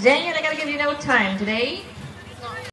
Daniel, I gotta give you no time today.